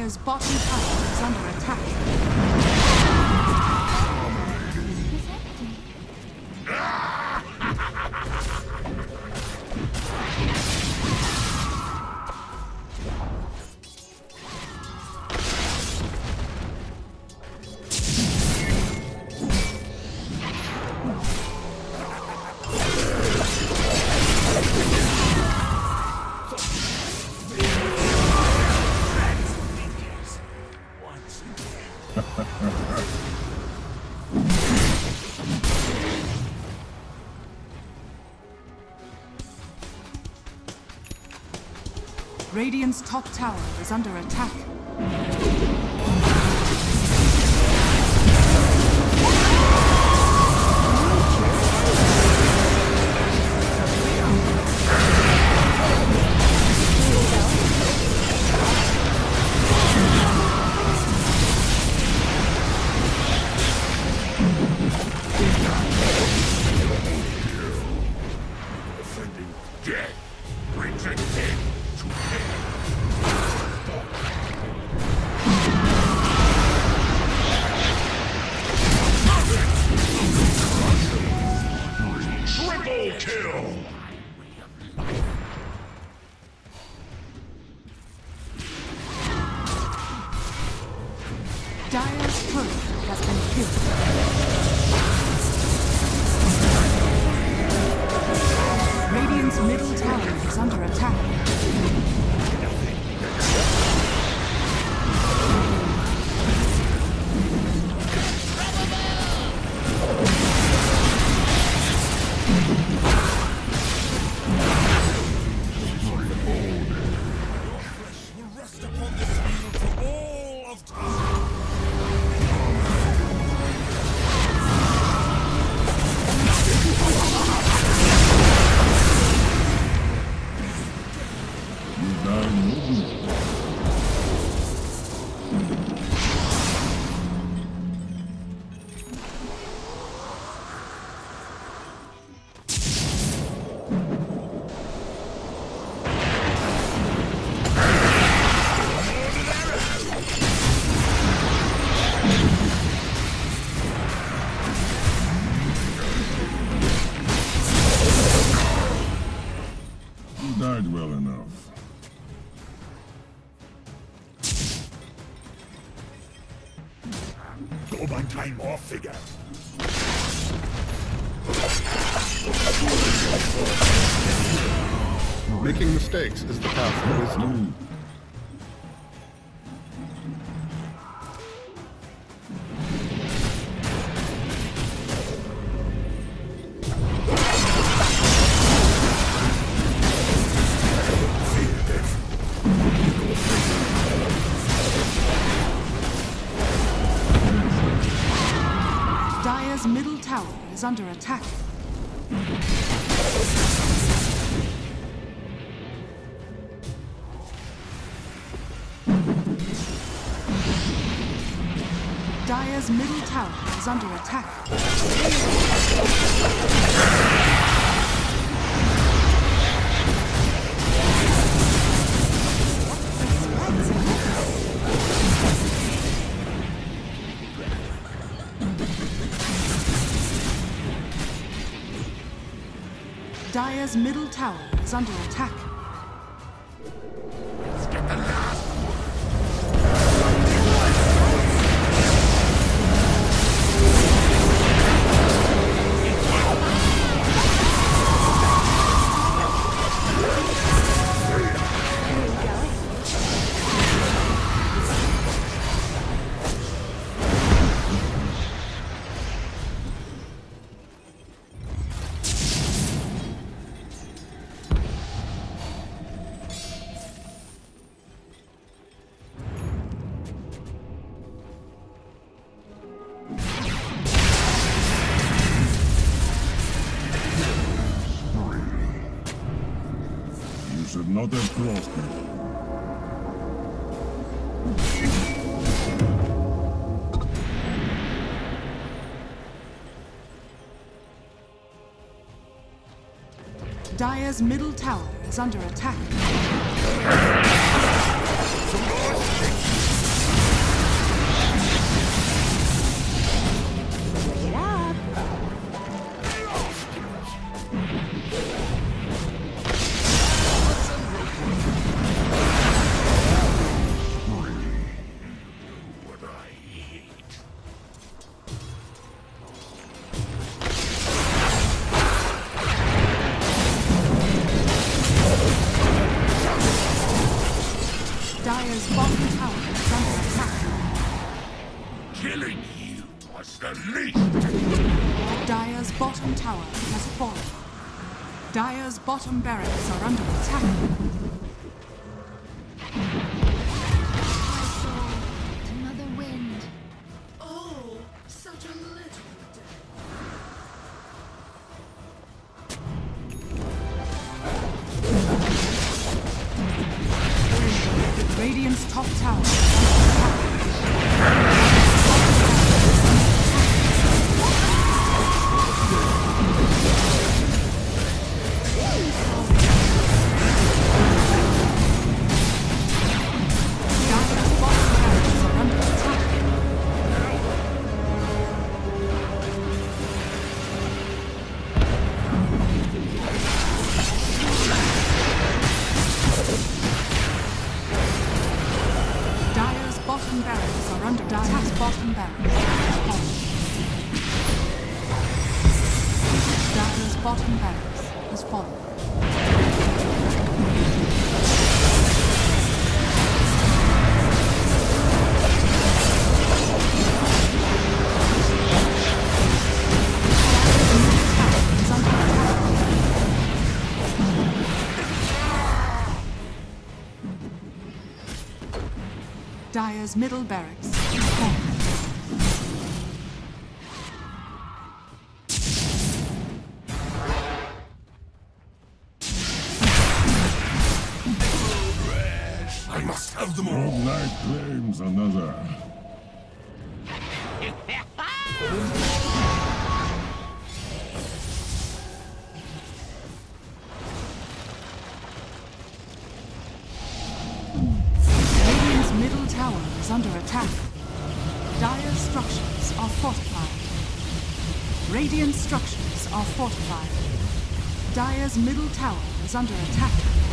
Dire's bottom tower is under attack. Radiant's top tower is under attack. Dire's turret has been killed. Radiant's middle tower is under attack. Died well enough. Go my time off figure. Making mistakes is the path to wisdom. Dire's middle tower is under attack. Dire's middle tower is under attack. Dire's middle tower is under attack. Let's get the last one. Should not have crossed me. Dire's middle tower is under attack. bottom tower is under attack. Killing you was the least. Dire's bottom tower has fallen. Dire's bottom barracks are under attack. My soul to Mother Wind. Oh, such a little Radiant's top tower is under attack. Dire's bottom barracks are under attack. Dire's bottom barracks are under attack. Dire's bottom barracks has fallen. Dire's bottom barracks has fallen. Is under attack. Dire's middle barracks is fallen. I must have them all. Rogue Knight claims another. Radiant's middle tower is under attack. Dire's structures are fortified. Radiant structures are fortified. Dire's middle tower is under attack.